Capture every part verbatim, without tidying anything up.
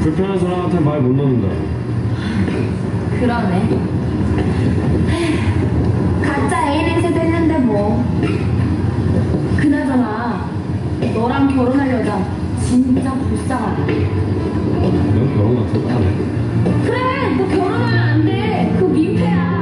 불편한 사람한테 말 못 놓는다. 그러네. 각자 애인 행세도 했는데 뭐. 그나저나 너랑 결혼할 여자 진짜 불쌍하다. 넌 결혼 같은 거 안 해? 그래, 너 결혼하면 안 돼. 그거 민폐야.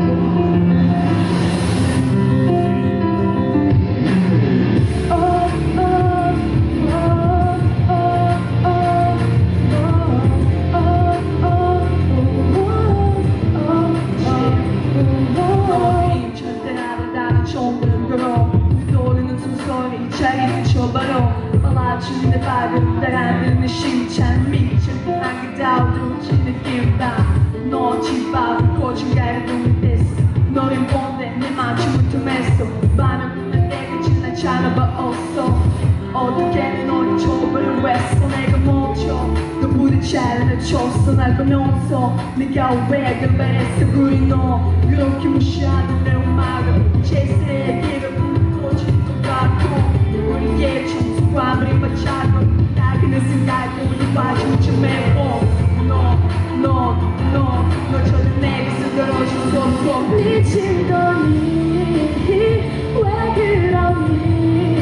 내 발을 따라가는 심찬 미친 안개다우도 느낌다 너 집앞 고진가를 눈이 너는 뭔데 내 마음부터 맸어 밤에 보면 내가 지나잖아 봤어 어떻게 너를 초벌을 했어 내가 멈춰 너 부딪혀를 내쳤어 날 보면서 네가 왜 그랬어 그리 너 그렇게 무시하는 내 음악을 제세의 길을 꽂힌 것 같고 우리의 청소와 우리 맞춰도 나그네 생각에 우리 빠진 쯤에 너너너너 저는 내게 쓰러져서 미친 거니 왜 그러니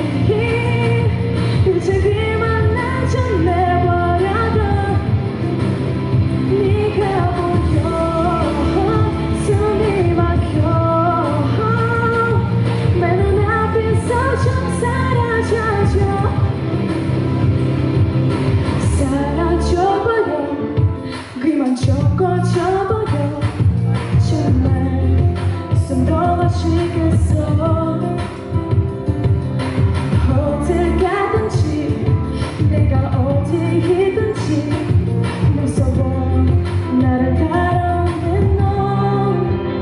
이제 그만 나 좀 내버려둬 네가 보여 숨이 막혀 내 눈앞에서 좀 사라져줘 사라져버려 그만 좀 꺼져버려 정말 숨 더 마시겠어 어딜 가든지 내가 어디이든지 무서워 나를 다뤄오는 너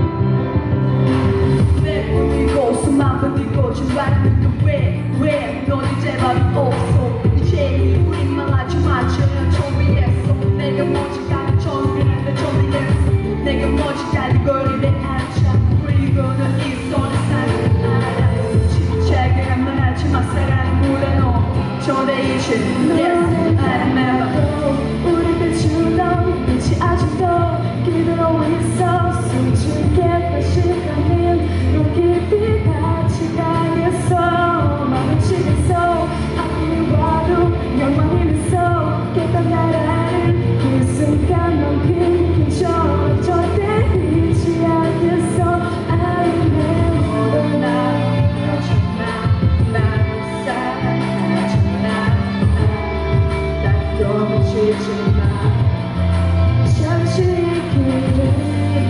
내 보이고 숨만 버티고 중간에 왜왜 넌 이제 말이 없어 이제 우리 망하지 마처럼 정리했어 내가 먼저 가는 정리를 정리했어 내가 먼저 가는 거리에 앉아 그리고 넌 이 손에 살고 알아 진짜 그만 하지 마 사랑이 물에 너 저대 이제 yes I remember 우리 배추던 빛이 아직도 기다려 있어 숨죽게 다시 가는 너 깊이 같이 가겠어 마음을 치겠어 아무리 봐도 영원히 있어 깨닫나라는 그 순간 넌 빈빈처럼 절대 잊지 않겠어 I remember 나 하지마 나를 사랑하지마 난 또 미치지마 잠시 길이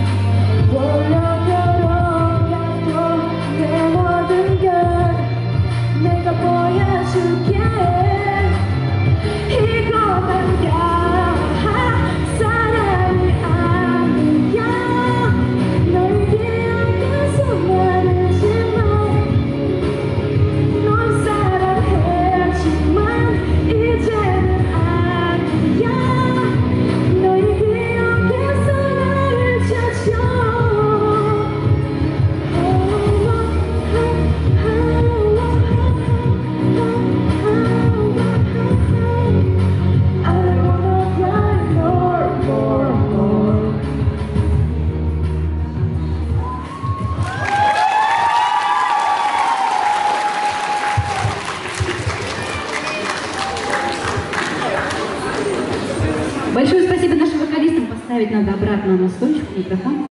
올려가도 내 모든 걸 내가 보여줄게 이건 아니야 사랑이 아니야 널 기억해서 말하지마 널 사랑했지만 이제는 아니야 널 기억해서 나를 찾아 Большое спасибо нашим вокалистам. Поставить надо обратно на стойку микрофон.